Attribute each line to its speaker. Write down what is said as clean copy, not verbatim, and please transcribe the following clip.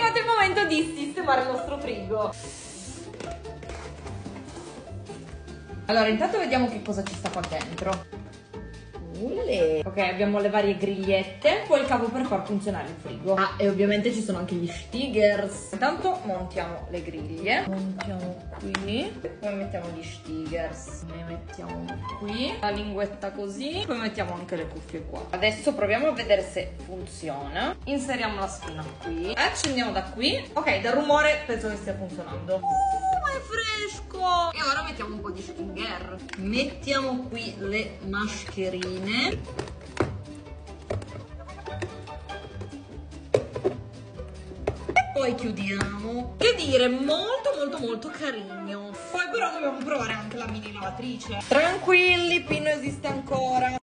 Speaker 1: arrivato il momento di sistemare il nostro frigo. Allora, intanto vediamo che cosa ci sta qua dentro. Ok, abbiamo le varie grigliette, poi il cavo per far funzionare il frigo. Ah, e ovviamente ci sono anche gli stickers. Intanto montiamo le griglie. Montiamo qui. Poi mettiamo gli stickers. Ne mettiamo qui. La linguetta così. Poi mettiamo anche le cuffie qua. Adesso proviamo a vedere se funziona. Inseriamo la spina qui. Accendiamo da qui. Ok, dal rumore penso che stia funzionando. È fresco! E ora mettiamo un po' di stinger. Mettiamo qui le mascherine. E poi chiudiamo. Che dire, molto carino. Poi però dobbiamo provare anche la mini lavatrice. Tranquilli, Pino esiste ancora.